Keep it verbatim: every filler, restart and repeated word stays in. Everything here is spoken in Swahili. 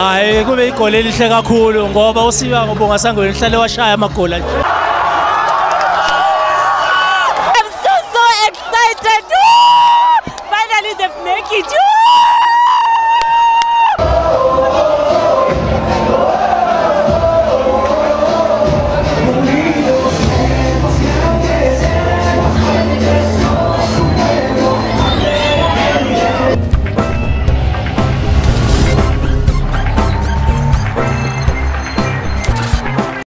Hayi kube igoli elihle kakhulu ngoba uSiya Ngobonga Sangweni uhlale washaya amagoli nje.